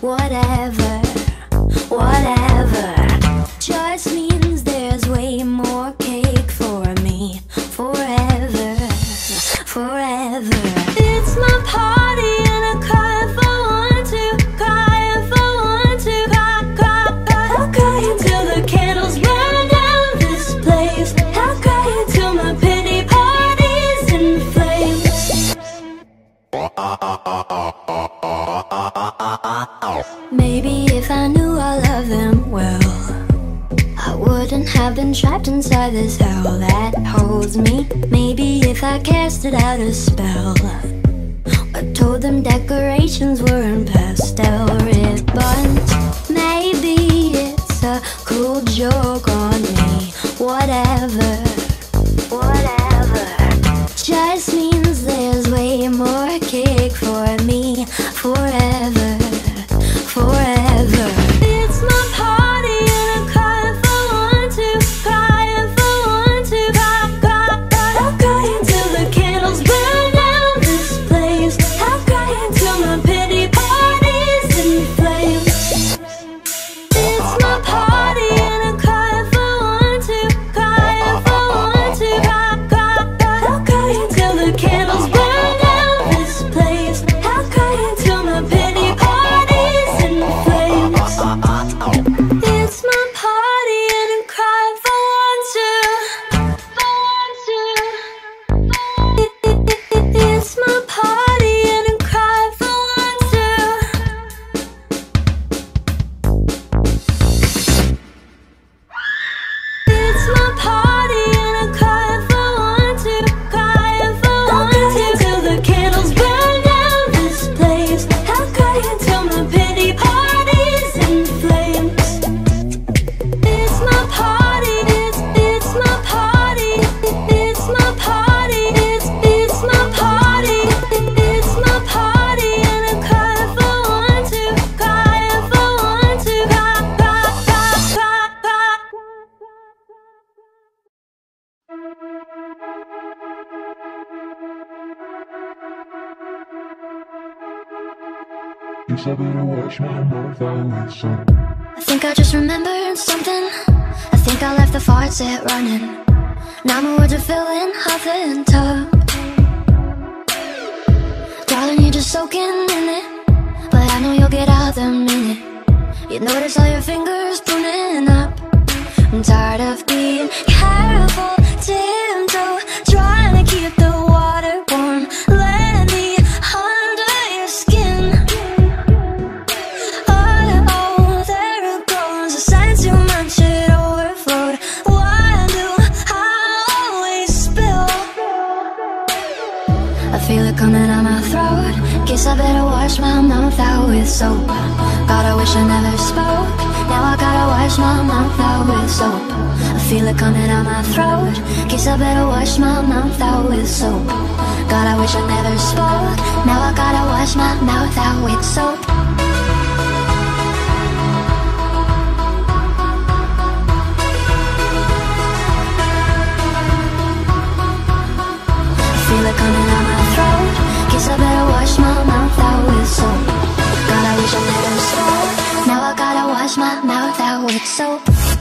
whatever, whatever. Just means there's way more cake for me, forever, forever. It's my party and I cry if I want to, cry if I want to, cry, cry, cry. I'll cry until the candles burn down this place. I'll cry until my pity party's in flames. Maybe if I knew I loved them well, I wouldn't have been trapped inside this hell that holds me. Maybe if I casted out a spell, I told them decorations were in pastel ribbons. Maybe it's a cruel joke on me, whatever, whatever. Just means there's way more cake for me, forever, forever. It's my party and I cry if I want to, cry if I want to, cry, cry, cry. I'll cry until the candles burn down this place. I'll cry until my pity party's in flames. It's my party and I cry if I want to, cry if I want to, cry, cry, cry. I'll cry until the candles burn down this place. I'll cry until my pity party's in flames. It's my party and I cry if I want to, if I want to. It's my party and I cry if I want to. It's my party and I cry if I want to, cry if I want to, till the candles burn down this place. I'll cry until my pity party's in flames. It's my party, it's my party, it's my party, it's my party, it's my party and I cry if I want to, cry if I want to, cry, cry, cry, cry, cry. Guess I better wash my mouth out with soap. I think I just remembered something. I think I left the faucet running. Now my words are filling half the tub. Darling, you're just soaking in it, but I know you'll get out the minute you notice all your fingers pruning up. I'm tired of being careful, tiptoe, trying to keep the water warm. Let me under your skin. Oh, there it goes. I sang too much, it overflowed. Why do I always spill? I feel it coming out my throat. Guess I better wash my mouth out with soap. God, I wish I never spoke. Now I gotta wash my mouth out with soap. I feel it coming out my throat. Guess I better wash my mouth out with soap. God, I wish I never spoke. Now I gotta wash my mouth out with soap. I feel it coming out my throat. Guess I better wash my mouth out with soap. God, I wish I never spoke. Now I gotta wash my mouth out with soap.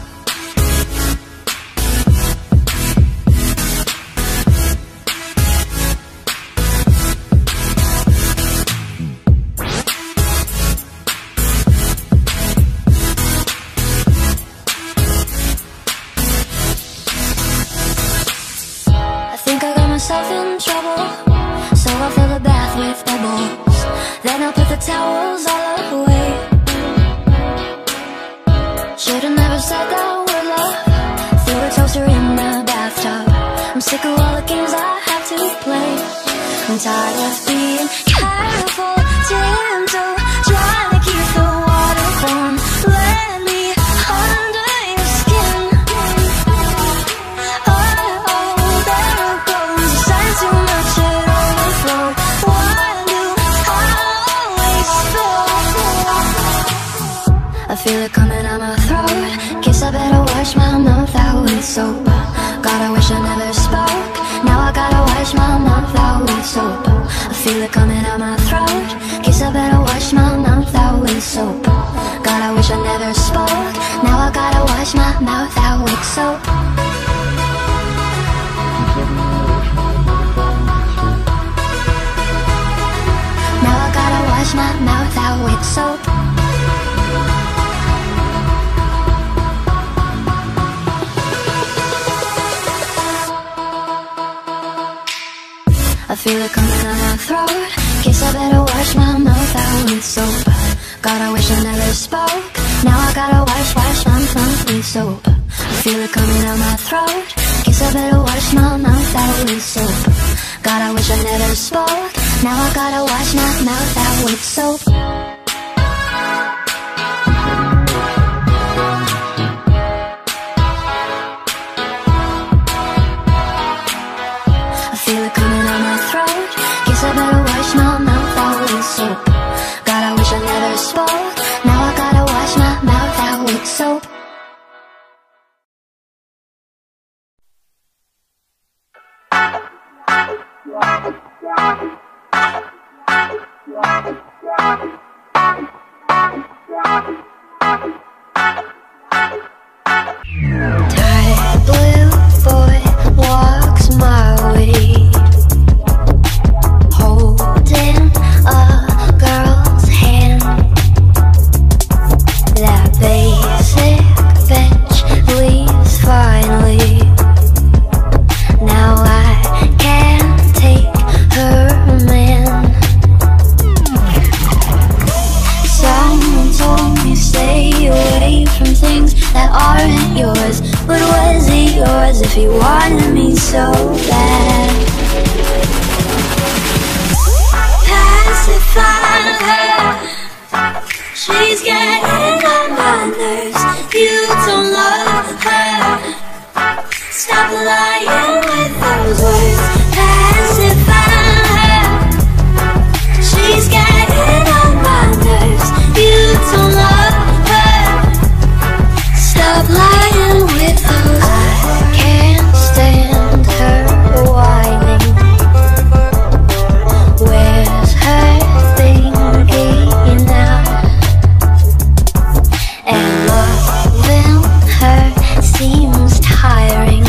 I think I got myself in trouble, so I fill the bath with bubbles. Then I put the towels all away. Should've never said that word, love. Threw a toaster in the bathtub. I'm sick of all the games I have to play. I'm tired of being careful, tiptoe, trying to keep the water warm. Let me under your skin. Oh, there it goes. I sang too much, it overflowed. Why do I always spill? I feel it coming out my throat. Guess I better wash my mouth out with soap. God, I wish I never spoke. Now I gotta wash my mouth out with soap. I feel it coming out my throat. Guess I better wash my mouth out with soap. feel it coming out my throat. Guess I better wash my mouth out with soap. God, I wish I never spoke. Now I gotta wash my mouth with soap. I feel it coming out my throat. Guess I better wash my mouth out with soap. God, I wish I never spoke. Now I gotta wash my mouth out with soap. I feel it coming out my throat. Guess I better wash my mouth out with soap. God, I wish I never spoke. Now I gotta wash my mouth out with soap. Tired blue boy walks my way, holding a girl's hand. That basic bitch leaves finally. Now I can't take her man. Someone told me stay away from things that aren't yours. But was it yours if he wanted me so bad? Pacify her, she's getting on my nerves. You don't love her, stop lying with those words. Pacify her, she's getting on my nerves. You don't love her, stop lying with those. I can't stand her whining. Where's her thinking now? And loving her seems tiring.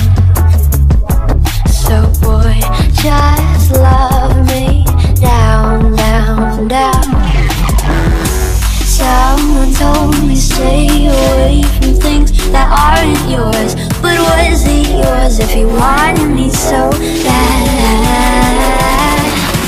So boy, just love me down, down, down. Someone told me stay away from things that aren't yours. But was it yours if you wanted me so bad?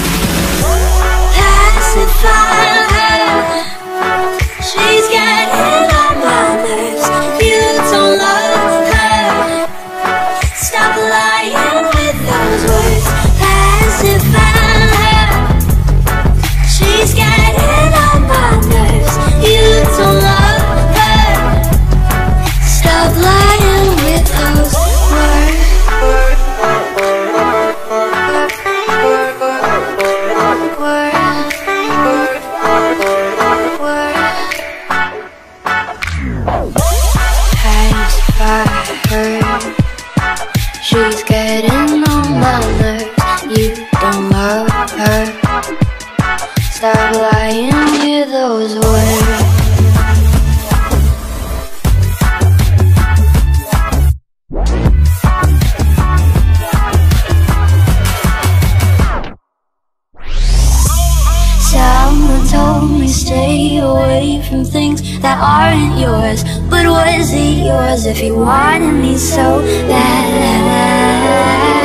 Pacify her, she's getting on my nerves. You don't love her, stop lying with those words. Pacify her, she's getting on my nerves. You don't love her, stop lying with those words. Pacify her, she's getting on my nerves. You don't love her, stop lying with those words. Someone told me stay away from things that aren't yours. But was it yours if you wanted me so bad?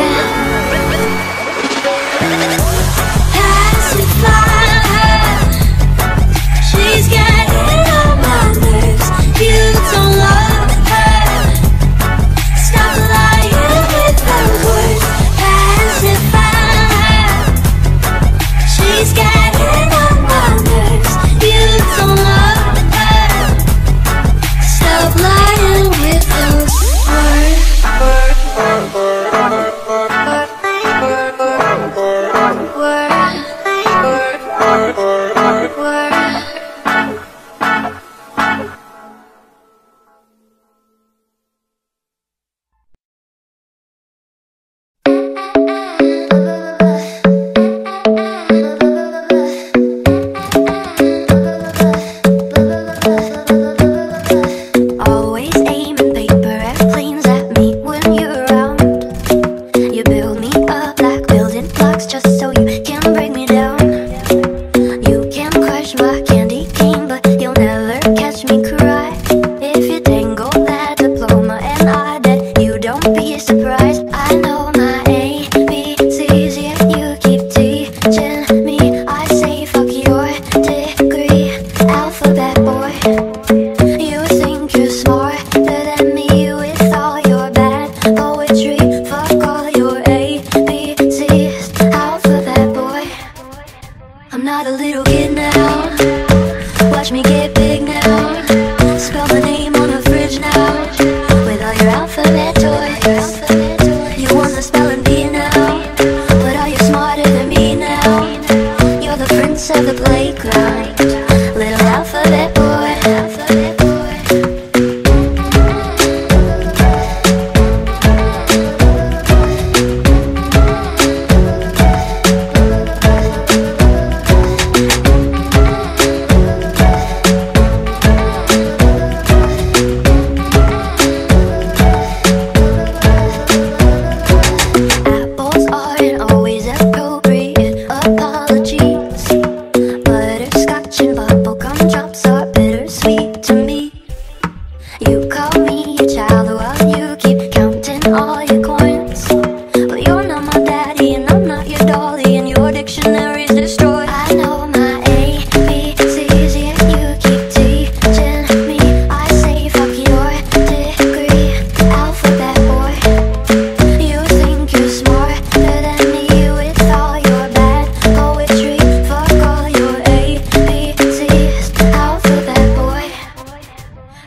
Pacify her, she's getting on my nerves. You don't love her, stop lying with those words. Pacify her, she's getting on my nerves. You don't love her, stop lying with those words.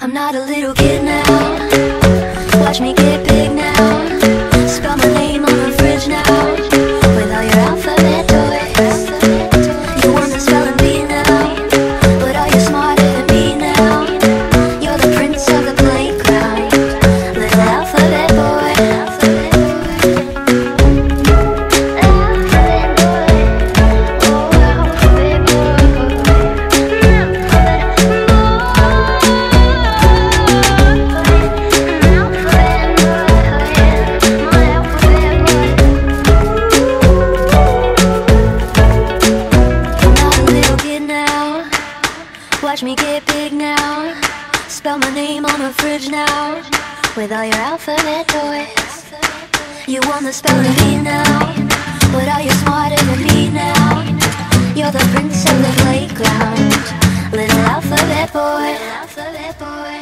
I'm not a little kid now. Watch me get big now. Spell my name on the fridge now. With all your alphabet toys. You want the spelling bee now. But are you smarter than me now? You're the prince of the playground. Little alphabet boy. Watch me get big now. Spell my name on the fridge now. With all your alphabet toys. You want the spelling bee now. But are you smarter than me now? You're the prince of the playground. Little alphabet boy. Alphabet boy.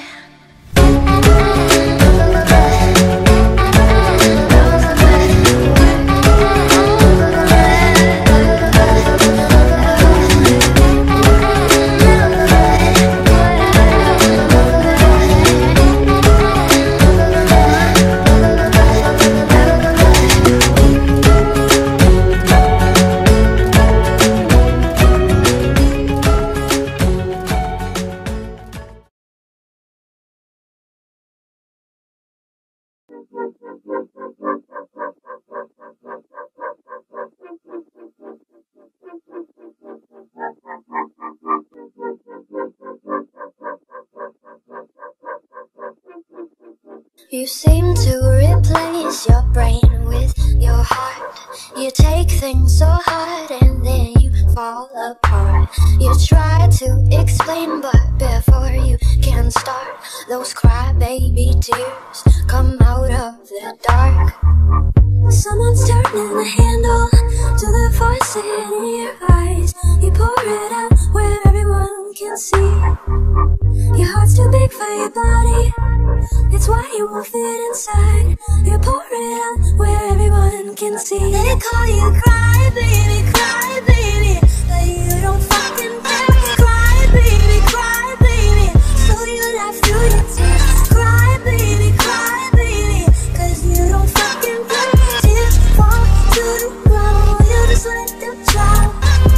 You seem to replace your brain with your heart. You take things so hard and then you fall apart. You try to explain, but before you can start, those crybaby tears come out of the dark. Someone's turning the handle to the faucet in your eyes. You pour it out where everyone can see. Your heart's too big for your body, it's why you won't fit inside. You pour it out where everyone can see. They call you cry baby, but you don't fucking care. Cry baby, so you laugh through your tears. Cry baby, cause you don't fucking care. Tears fall to the ground, you just let them drop.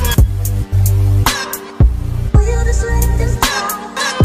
You just let them drop.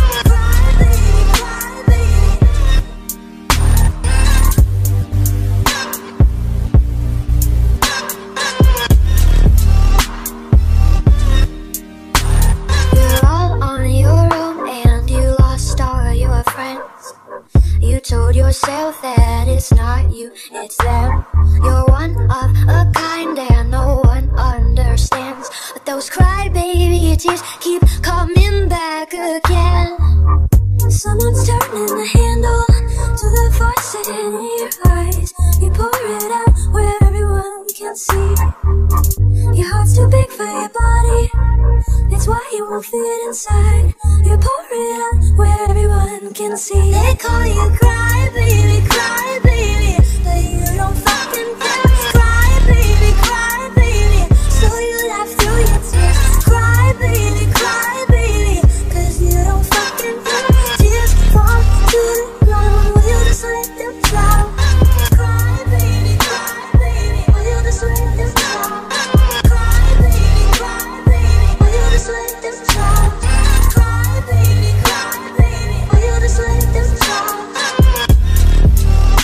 You told yourself that it's not you, it's them. You're one of a kind and no one understands. But those crybaby tears keep coming back again. Someone's turning the handle to the faucet in your eyes. You pour it out where everyone can see. Your heart's too big for your body, it's why you won't fit inside. You pour it out where everyone can see. They call you cry baby, but you don't fucking care. Cry baby, so you laugh through your tears. Cry baby, cause you don't fucking care. Tears fall to the ground, will you just let them drop? Cry baby, will you just let them drop? Cry baby, will you just let them drop? Cry baby, will you just let them drop?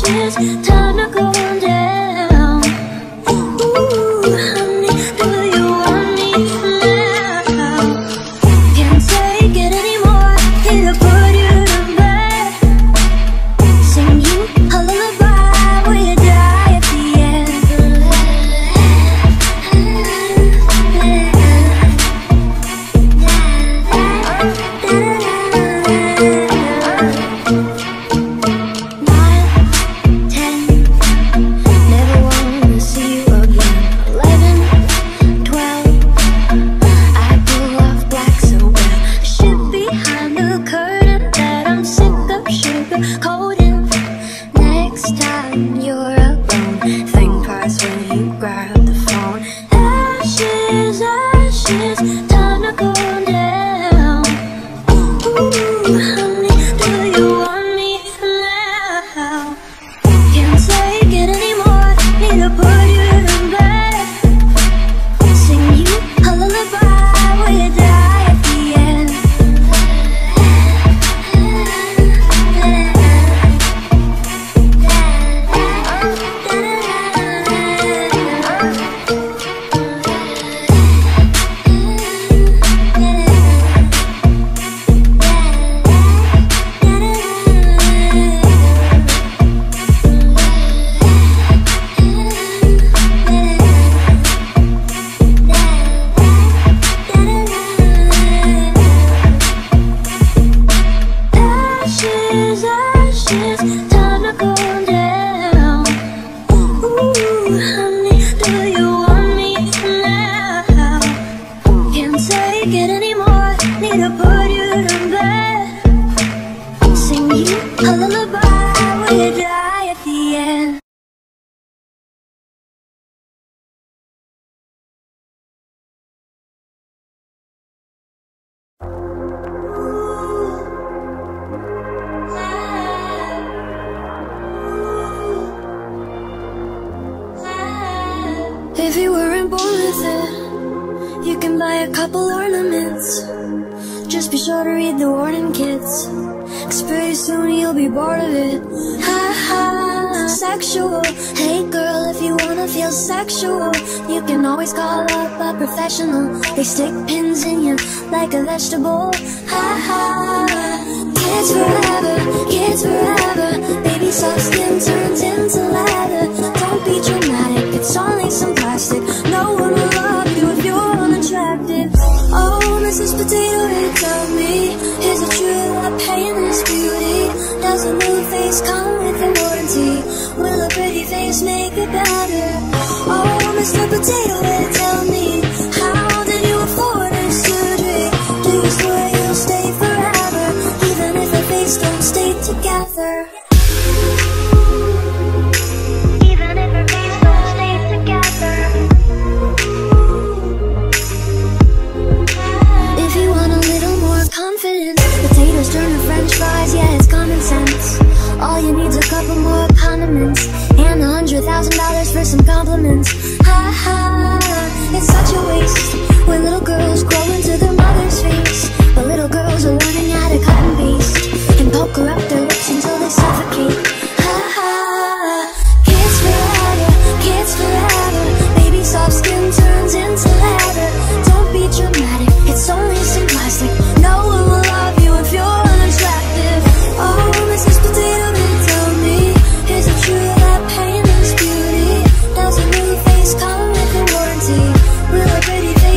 ashes, time to go down. Ooh, honey, do you want me now? Can't take it anymore, need to put you to bed. Sing you a lullaby, will you die at the end? If you weren't born with it, you can buy a couple ornaments. Just be sure to read the warning kits, 'cause pretty soon you'll be bored of it. Ha ha, sexual. Hey girl, if you wanna feel sexual, you can always call up a professional. They stick pins in you like a vegetable. Ha ha, kids forever, kids forever. Baby soft skin turns into leather. Don't be dramatic, it's only some plastic. No one will love you if you're unattractive. Oh, Mrs. Potato Head, tell me, is it true that pain is beauty? Does a new face come with a warranty? Will a pretty face make it better? Oh, Mr. Potato Head, tell me, how did you afford this surgery? Do you swear you'll stay forever, even if the face don't stay together? Potatoes turn to french fries, yeah, it's common sense. All you need's a couple more condiments and $100,000 for some compliments. Ha ha, it's such a waste when little girls grow into their mother's face, but little girls are learning how to cut and paste and poke up their lips until they suffocate. Ha ha, kids forever, kids forever. Baby soft skin turns into leather. Don't be dramatic, it's only some plastic. No one will love you if you're unattractive. Oh, Mrs. Potato Head, tell me, is it true that pain is beauty? Does a new face come with a warranty? Will a pretty face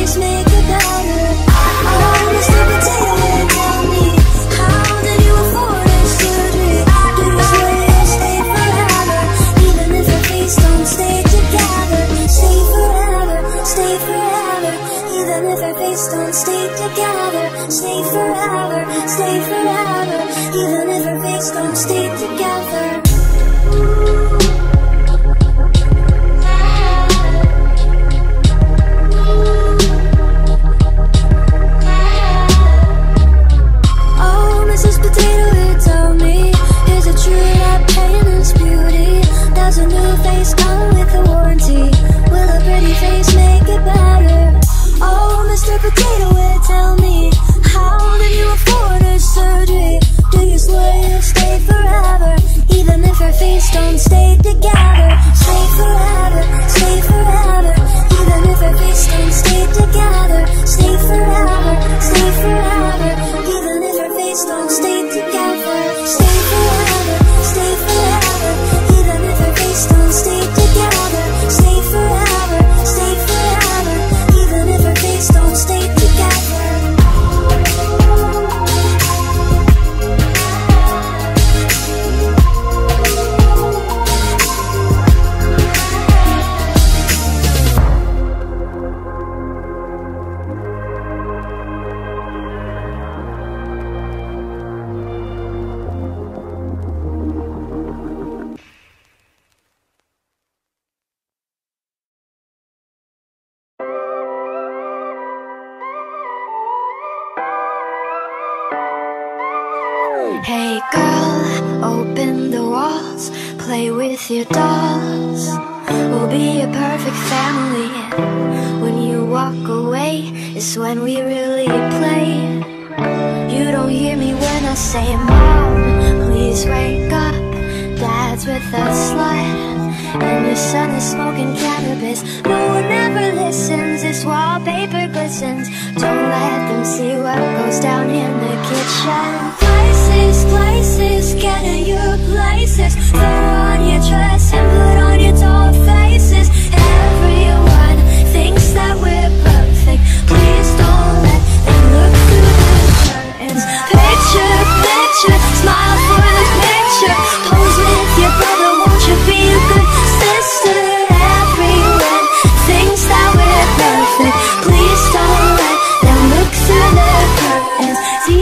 stay together. Stay forever, stay forever. Even if our faces don't stay together. Stay forever, stay forever. Even if our faces don't stay together. Stay forever, stay forever. Even if our faces don't stay together. Stay forever, stay forever. Even if our faces don't stay together. Hey girl, open the walls, play with your dolls. We'll be a perfect family. When you walk away, it's when we really play. You don't hear me when I say, Mom, please wake up. Dad's with a slut, and your son is smoking cannabis. No one ever listens, this wallpaper glistens. Don't let them see what goes down in the kitchen. Places, get in your places. Throw on your dress and put on your doll faces. Everyone thinks that we're perfect. Please don't let them look through the curtains. Picture, smile for the picture. Pose with your brother, won't you be a good sister? Everyone thinks that we're perfect. Please don't let them look through the curtains.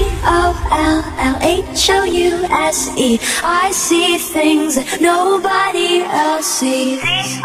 Zollhouse. I see things that nobody else sees. Zollhouse.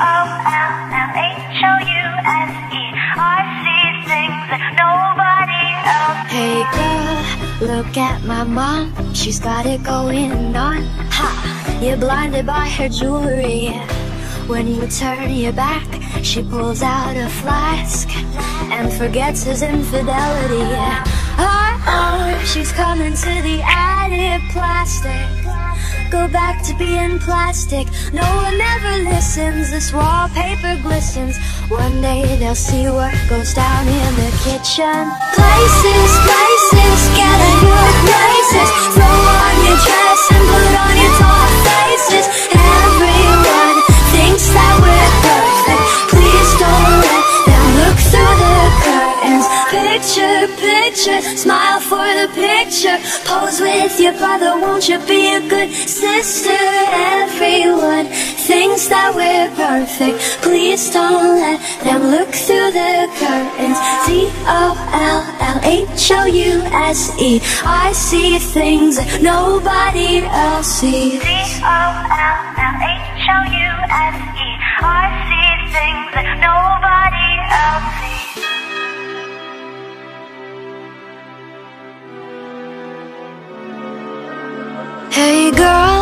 I see things that nobody else sees. Hey girl, look at my mom. She's got it going on. Ha! You're blinded by her jewelry. When you turn your back, she pulls out a flask and forgets his infidelity. She's coming to the added plastic. Go back to being plastic. No one ever listens, this wallpaper glistens. One day they'll see what goes down in the kitchen. Places, get in your places. Throw on your dress and put on your tall faces. Everyone thinks that we're perfect. Please don't let them look through the curtains. Picture, smile for the picture. Pose with your brother, won't you be a good sister? Everyone thinks that we're perfect. Please don't let them look through the curtains. Zollhouse. I see things that nobody else sees. Zollhouse. I see things that nobody else sees. Hey girl,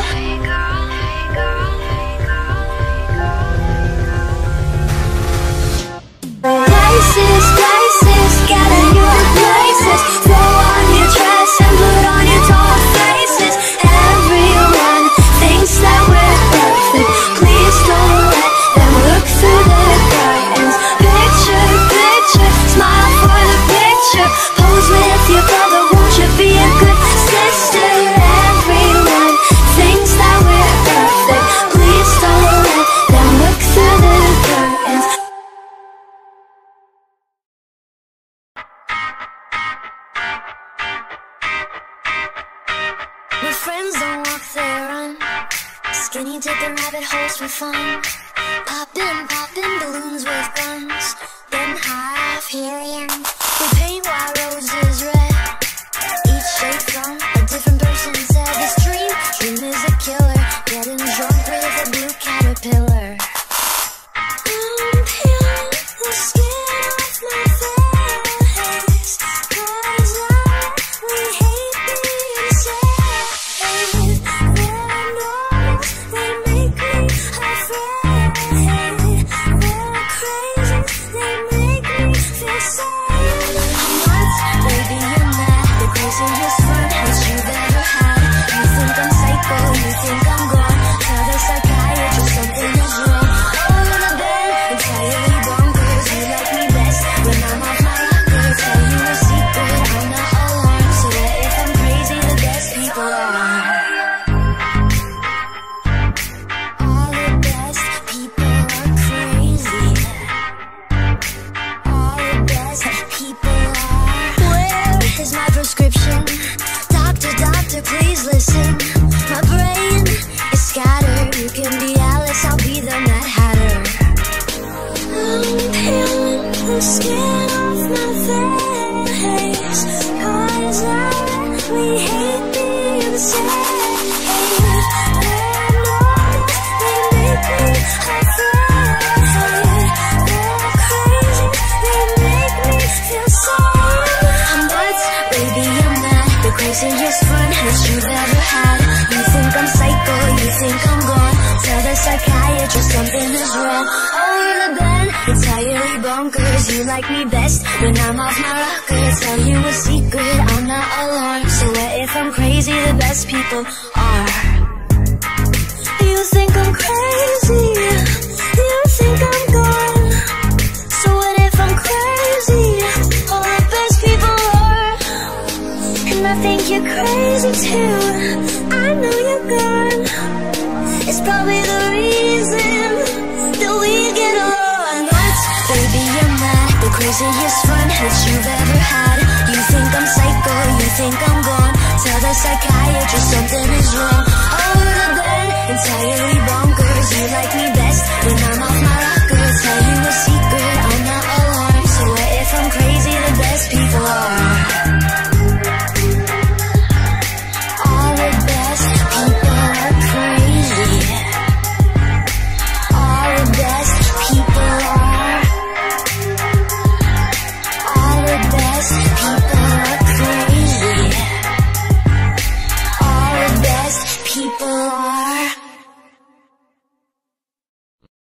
places, get in your places. Throw on your dress and put on your tall faces. Everyone thinks that we're perfect. Please don't let them look through the curtains. Picture, smile for the picture. Pose with your brother, won't you be a good sister? Everyone thinks that we're perfect. Please don't let them look through the curtains. When friends don't walk, they run. Skinny dipping rabbit holes for fun. Popping balloons with guns. Getting high off helium. We paint white roses red. Each shape from a different person said this dream is a killer. Getting drunk with a blue caterpillar. I'm peeling the skin off my face, 'cause we hate being safe. Their noise, they make me afraid. They're crazy, they make me feel safe. can be Alice, I'll be the Mad Hatter. I'm peeling the skin off my face, 'cause I really hate being sad. Craziest fun that you've ever had. You think I'm psycho, you think I'm gone. Tell the psychiatrist something is wrong. Over the bed, entirely bonkers. You like me best when I'm off my rocker. Tell you a secret, I'm not alone. So what if I'm crazy? The best people are. You think I'm crazy, you think I'm gone. So what if I'm crazy? All the best people are. And I think you're crazy too. I know you're gone. It's probably the reason that we get along. But baby, you're mad. The craziest fun that you've ever had. You think I'm psycho, you think I'm gone. Tell the psychiatrist something is wrong. Over the bed, entirely wrong.